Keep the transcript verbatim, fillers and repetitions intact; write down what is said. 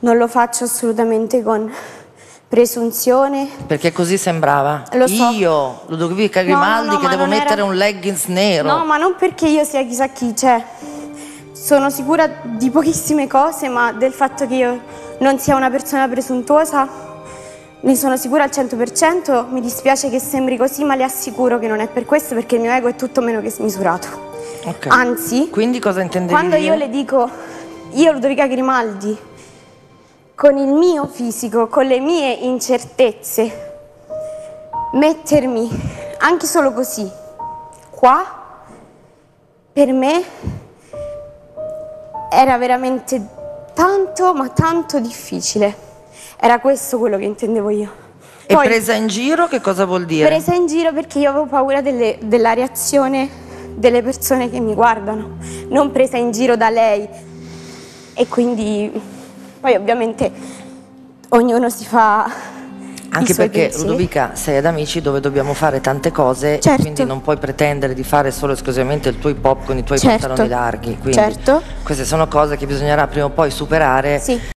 Non lo faccio assolutamente con presunzione. Perché così sembrava. Lo so. Io, Ludovica Grimaldi, no, no, no, che devo mettere era... un leggings nero. No, ma non perché io sia chissà chi, cioè, sono sicura di pochissime cose, ma del fatto che io non sia una persona presuntuosa ne sono sicura al cento per cento. Mi dispiace che sembri così, ma le assicuro che non è per questo, perché il mio ego è tutto meno che smisurato. Okay. Anzi, quindi cosa intendevi quando dire? io le dico, io Ludovica Grimaldi, con il mio fisico, con le mie incertezze, mettermi anche solo così qua, per me era veramente tanto, ma tanto difficile. Era questo quello che intendevo io. E Poi, presa in giro che cosa vuol dire? Presa in giro perché io avevo paura delle, della reazione delle persone che mi guardano, non presa in giro da lei. E quindi poi ovviamente ognuno si fa anche perché, Ludovica, sei ad Amici dove dobbiamo fare tante cose, certo. e quindi non puoi pretendere di fare solo esclusivamente il tuo hip hop con i tuoi certo. pantaloni larghi, quindi certo. queste sono cose che bisognerà prima o poi superare, sì.